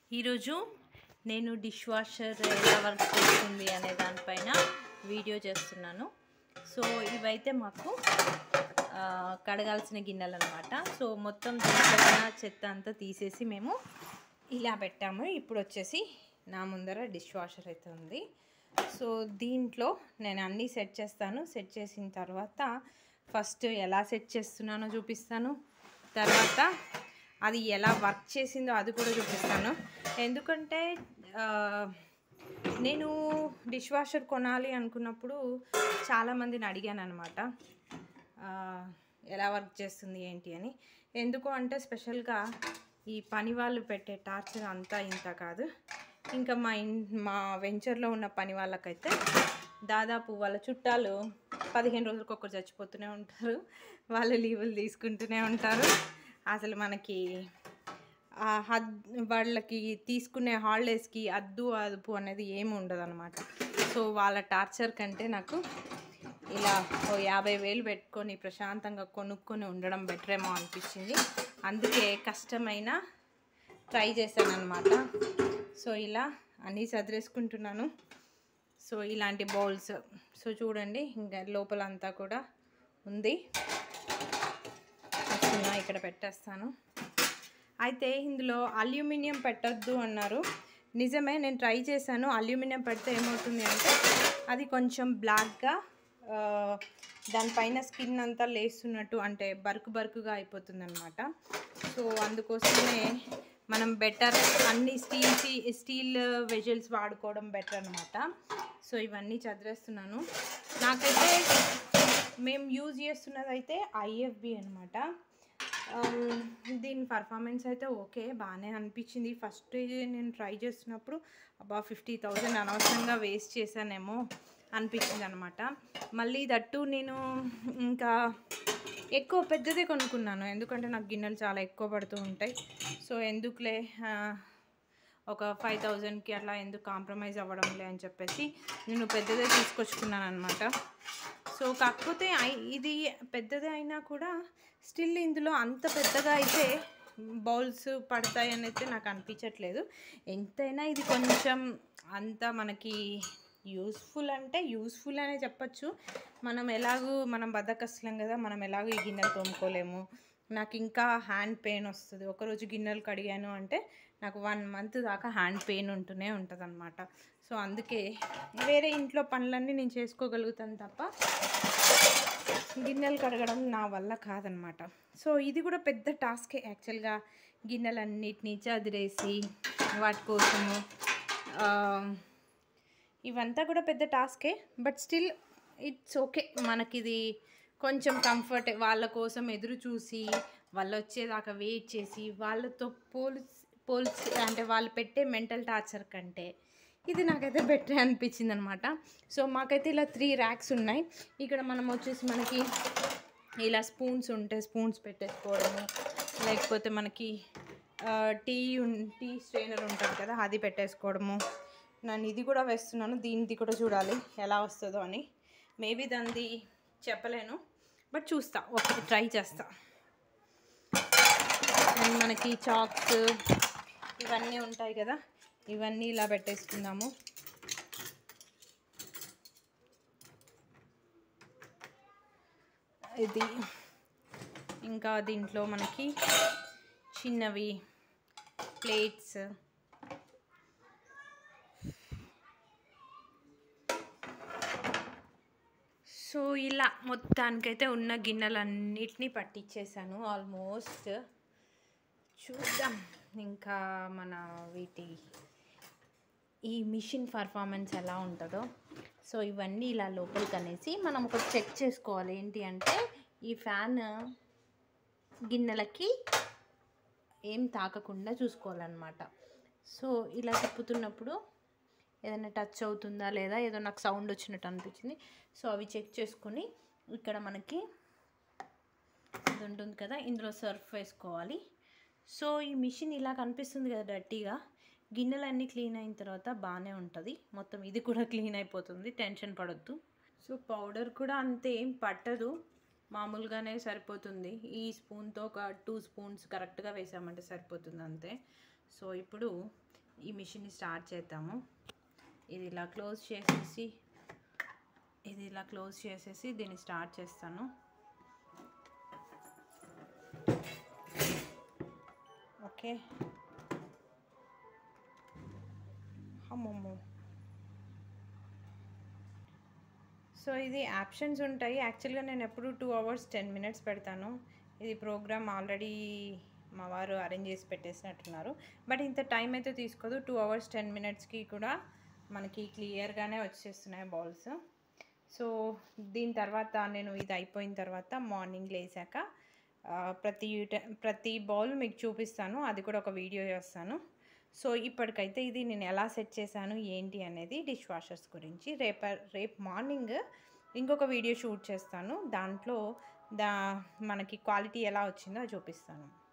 ఈరోజు నేను dish washer ఎలా వర్క్ చేస్తుంది అనే దానిపైన వీడియో చేస్తున్నాను. సో ఇవైతే మాకు కడగాల్సిన గిన్నెలు అనమాట. సో మొత్తం దీంట్లో చెత్త అంతా తీసేసి మేము ఇలా పెట్టాము. ఇప్పుడు వచ్చేసి నా ముందర డిష్ వాషర్ అయితే ఉంది. సో దీంట్లో నేను అన్నీ సెట్ చేస్తాను. సెట్ చేసిన తర్వాత ఫస్ట్ ఎలా సెట్ చేస్తున్నానో చూపిస్తాను. తర్వాత అది ఎలా వర్క్ చేసిందో అది కూడా చూపిస్తాను. ఎందుకంటే నేను డిష్ వాషర్ కొనాలి అనుకున్నప్పుడు చాలామందిని అడిగాను అనమాట, ఎలా వర్క్ చేస్తుంది ఏంటి అని. ఎందుకు అంటే స్పెషల్గా ఈ పని వాళ్ళు పెట్టే టార్చర్ అంతా ఇంత కాదు. ఇంకా మా వెంచర్లో ఉన్న పని వాళ్ళకైతే దాదాపు వాళ్ళ చుట్టాలు 15 రోజులకు ఒకరు చచ్చిపోతూనే ఉంటారు. వాళ్ళు లీవులు తీసుకుంటూనే ఉంటారు. అసలు మనకి వాళ్ళకి తీసుకునే హాలిడేస్కి అదుపు అనేది ఏమి ఉండదు అనమాట. సో వాళ్ళ టార్చర్ కంటే నాకు ఇలా 50,000 పెట్టుకొని ప్రశాంతంగా కొనుక్కొని ఉండడం బెటరేమో అనిపించింది. అందుకే కష్టమైన ట్రై చేశాను అనమాట. సో ఇలా అన్నీ సదిరేసుకుంటున్నాను. సో ఇలాంటి బౌల్స్ సో చూడండి, ఇంకా లోపలంతా కూడా ఉంది. ఇక్కడ పెట్టేస్తాను. అయితే ఇందులో అల్యూమినియం పెట్టద్దు అన్నారు. నిజమే, నేను ట్రై చేశాను. అల్యూమినియం పెడితే ఏమవుతుంది అంటే అది కొంచెం బ్లాక్గా దానిపైన స్కిన్ అంతా లేస్తున్నట్టు, అంటే బరుకుగా అయిపోతుంది అనమాట. సో అందుకోసమే మనం బెటర్ అన్ని స్టీల్ వెజల్స్ వాడుకోవడం బెటర్ అనమాట. సో ఇవన్నీ చదివేస్తున్నాను. నాకైతే మేము యూజ్ చేస్తున్నది అయితే ఐఎఫ్బి అనమాట. దీని పర్ఫార్మెన్స్ అయితే ఓకే, బాగానే అనిపించింది. ఫస్ట్ నేను ట్రై చేస్తున్నప్పుడు 50,000 అనవసరంగా వేస్ట్ చేశానేమో అనిపించింది అనమాట. మళ్ళీ దట్టు నేను ఇంకా ఎక్కువ పెద్దదే కొనుక్కున్నాను, ఎందుకంటే నాకు గిన్నెలు చాలా ఎక్కువ పడుతూ ఉంటాయి. సో ఎందుకులే ఒక 5,000కి అట్లా ఎందుకు కాంప్రమైజ్ అవ్వడంలే అని చెప్పేసి నేను పెద్దదే తీసుకొచ్చుకున్నాను అనమాట. సో కాకపోతే ఇది పెద్దదే అయినా కూడా స్టిల్ ఇందులో అంత పెద్దగా అయితే బౌల్స్ పడతాయని అయితే నాకు అనిపించట్లేదు. ఎంతైనా ఇది కొంచెం అంత మనకి యూస్ఫుల్ అంటే యూస్ఫుల్ అనే చెప్పచ్చు. మనం బద్ధకస్తులం కదా, మనం ఎలాగూ ఈ గిన్నెలు తోముకోలేము. నాకు ఇంకా హ్యాండ్ పెయిన్ వస్తుంది. ఒకరోజు గిన్నెలు కడిగాను అంటే నాకు 1 మంత్ దాకా హ్యాండ్ పెయిన్ ఉంటూనే ఉంటుంది అనమాట. సో అందుకే వేరే ఇంట్లో పనులన్నీ నేను చేసుకోగలుగుతాను తప్ప గిన్నెలు కడగడం నా వల్ల కాదనమాట. సో ఇది కూడా పెద్ద టాస్కే యాక్చువల్గా, గిన్నెలన్నిటినీ చదిరేసి వాటి కోసము ఇవంతా కూడా పెద్ద టాస్కే. But still it's okay. మనకిది కొంచెం కంఫర్ట్. వాళ్ళ కోసం ఎదురు చూసి వాళ్ళు వచ్చేదాకా వెయిట్ చేసి వాళ్ళతో పోల్చి అంటే వాళ్ళు పెట్టే మెంటల్ టార్చర్ కంటే ఇది నాకైతే బెటర్ అనిపించింది అనమాట. సో మాకైతే ఇలా 3 ర్యాక్స్ ఉన్నాయి. ఇక్కడ మనం వచ్చేసి మనకి ఇలా స్పూన్స్ ఉంటే స్పూన్స్ పెట్టేసుకోవడము, లేకపోతే మనకి టీ స్ట్రైనర్ ఉంటుంది కదా, అది పెట్టేసుకోవడము. నేను ఇది కూడా వేస్తున్నాను. దీనిది కూడా చూడాలి ఎలా వస్తుందో అని. మేబీ దానిది చెప్పలేను, బట్ చూస్తా, ఓకే ట్రై చేస్తా. అండ్ మనకి చాక్స్ ఇవన్నీ ఉంటాయి కదా, ఇవన్నీ ఇలా పెట్టేసుకుందాము. ఇది ఇంకా దీంట్లో మనకి చిన్నవి ప్లేట్స్, సో ఇలా మొత్తానికైతే ఉన్న గిన్నెలన్నిటినీ పట్టించేసాను ఆల్మోస్ట్. చూద్దాం ఇంకా మన ఈ మిషన్ పర్ఫార్మెన్స్ ఎలా ఉంటుందో. సో ఇవన్నీ ఇలా లోపలికి అనేసి మనం ఒకటి చెక్ చేసుకోవాలి. ఏంటి అంటే ఈ ఫ్యాన్ గిన్నెలకి ఏం తాకకుండా చూసుకోవాలన్నమాట. సో ఇలా తిప్పుతున్నప్పుడు ఏదైనా టచ్ అవుతుందా లేదా, ఏదో నాకు సౌండ్ వచ్చినట్టు అనిపించింది. సో అవి చెక్ చేసుకొని ఇక్కడ మనకి ఇది ఉంటుంది కదా, ఇందులో సర్ఫ్ వేసుకోవాలి. సో ఈ మిషన్ ఇలా కనిపిస్తుంది కదా డర్టీగా, గిన్నెలన్నీ క్లీన్ అయిన తర్వాత బాగానే ఉంటుంది. మొత్తం ఇది కూడా క్లీన్ అయిపోతుంది, టెన్షన్ పడొద్దు. సో పౌడర్ కూడా అంతే ఏం పట్టదు. మామూలుగానే సరిపోతుంది. ఈ స్పూన్తో ఒక 2 స్పూన్స్ కరెక్ట్గా వేసామంటే సరిపోతుంది అంతే. సో ఇప్పుడు ఈ మిషన్ని స్టార్ట్ చేద్దాము. ఇది ఇలా క్లోజ్ చేసేసి దీన్ని స్టార్ట్ చేస్తాను. ఓకే, అమ్మమ్మో. సో ఇది ఆప్షన్స్ ఉంటాయి. యాక్చువల్గా నేను ఎప్పుడు 2 hours 10 minutes పెడతాను. ఇది ప్రోగ్రామ్ ఆల్రెడీ మా వారు అరేంజ్ చేసి పెట్టేసినట్టున్నారు. బట్ ఇంత టైం అయితే తీసుకోదు. 2 hours 10 minutesకి కూడా మనకి క్లియర్గానే వచ్చేస్తున్నాయి బాల్స్. సో దీని తర్వాత నేను ఇది అయిపోయిన తర్వాత మార్నింగ్ లేసాక ప్రతి బాల్ మీకు చూపిస్తాను. అది కూడా ఒక వీడియో చేస్తాను. సో ఇప్పటికైతే ఇది నేను ఎలా సెట్ చేశాను ఏంటి అనేది డిష్ వాషర్స్ గురించి రేపు మార్నింగ్ ఇంకొక వీడియో షూట్ చేస్తాను. దాంట్లో మనకి క్వాలిటీ ఎలా వచ్చిందో చూపిస్తాను.